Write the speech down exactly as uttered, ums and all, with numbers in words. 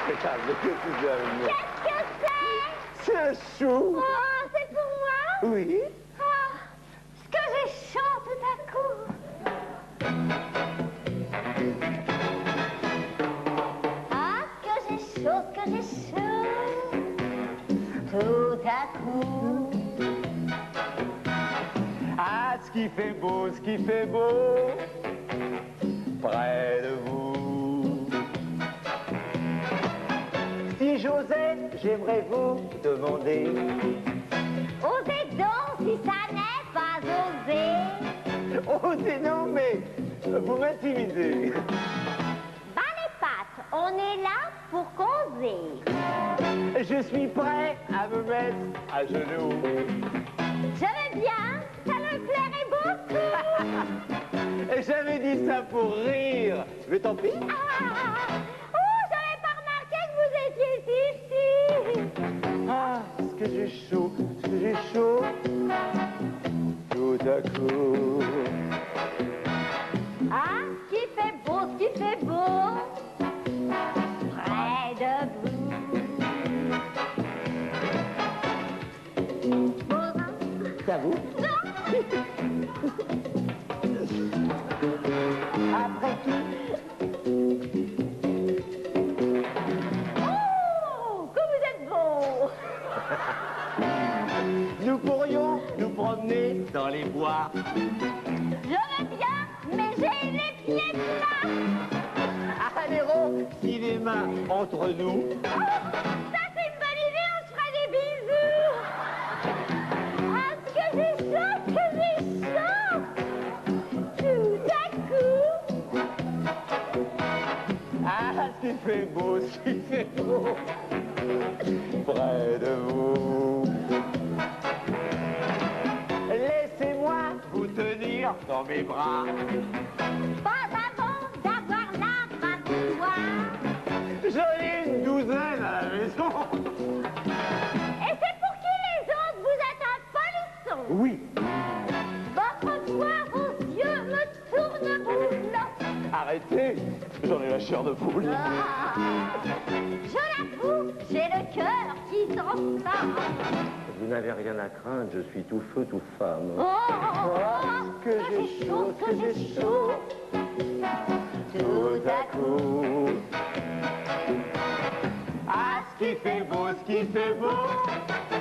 Regarde, qu'est-ce que tu as amené? Qu'est-ce que c'est? C'est un chou. Oh, c'est pour moi? Oui. Oh, ce que j'ai chaud tout à coup. Ah, ce que j'ai chaud, ce que j'ai chaud tout à coup. Ah, ce qui fait beau, ce qui fait beau près de vous. Si j'osais, j'aimerais vous demander. Osez donc si ça n'est pas osé. Osez non, mais vous m'intimidez. Bas les pattes, on est là pour causer. Je suis prêt à me mettre à genoux. Je veux bien, ça me plairait beaucoup. J'avais dit ça pour rire, mais tant pis. Ah, oh, j'avais pas remarqué que vous étiez ici. Ah, ce que j'ai chaud, ce que j'ai chaud, tout à coup. Ah, ce qui fait beau, ce qui fait beau, près de vous. Beau, hein? C'est à vous? Après tout. Oh, que vous êtes beau. Nous pourrions nous promener dans les bois. Je veux bien, mais j'ai les pieds plats. Allons, cinéma entre nous. Oh, ça c'est une bonne idée, on se fera des bisous. Ah, ce que j'ai chaud, ce que j'ai chaud. Tout à coup. Ah, ce qui fait beau, ce qui fait beau près de vous. Laissez-moi vous tenir dans mes bras. Pas avant d'avoir la baignoire. J'en ai une douzaine à la maison. Et c'est pour qui les autres, vous êtes un polisson. Oui. Votre voix, vos yeux me tournent boule. Arrêtez, j'en ai la chair de poule. Ah, je l'avoue, j'ai le cœur qui s'enflamme. Vous n'avez rien à craindre, je suis tout feu, tout femme. Oh, oh, Oh, que j'ai chaud, que j'ai chaud, tout à coup. Ah, ce qui fait beau, ce qui fait beau